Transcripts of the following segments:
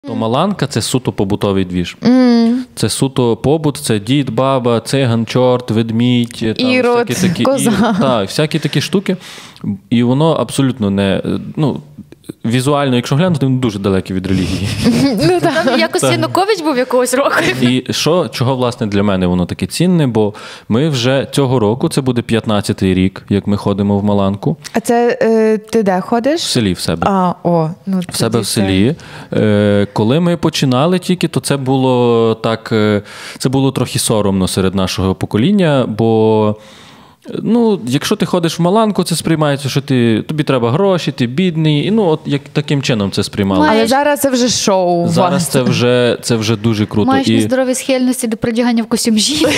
То Маланка – це суто побутовий двіж. Це суто побут, це дід, баба, циган, чорт, ведмідь. Ірод, всякі такі, коза. Так, всякі такі штуки. І воно абсолютно не... Візуально, якщо глянути, він дуже далекий від релігії. Там якось Янукович був якогось року. І чого, власне, для мене воно таке цінне, бо ми вже цього року, це буде 15-й рік, як ми ходимо в Маланку. А це ти де ходиш? В селі в себе. В себе в селі. Коли ми починали тільки, то це було так, це було трохи соромно серед нашого покоління, бо якщо ти ходиш в Маланку, це сприймається, що тобі треба гроші, ти бідний, і як таким чином це сприймали. Але зараз це вже шоу. Зараз це вже дуже круто. Маєш нездорові схильності до придягання в костюм жінки.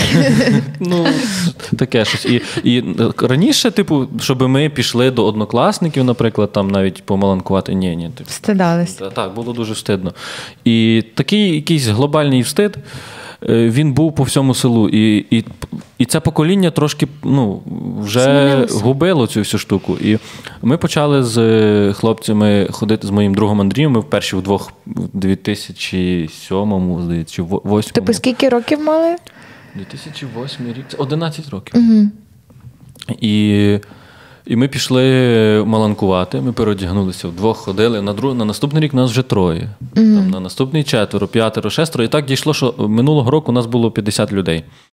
Таке щось. І раніше, щоб ми пішли до однокласників, наприклад, там навіть помаланкувати, ні. Стидалися. Так, було дуже встидно. І такий якийсь глобальний встид, він був по всьому селу. І це покоління трошки вже губило цю всю штуку. І ми почали з хлопцями ходити, з моїм другом Андрієм, ми вперше вдвох в 2007-му, здається, чи 2008-му. Скільки років мали? 2008 рік, це 11 років. Угу. І ми пішли маланкувати, ми переодягнулися, вдвох ходили, на наступний рік нас вже 3. Там, на наступний 4, 5, 6. І так дійшло, що минулого року у нас було 50 людей.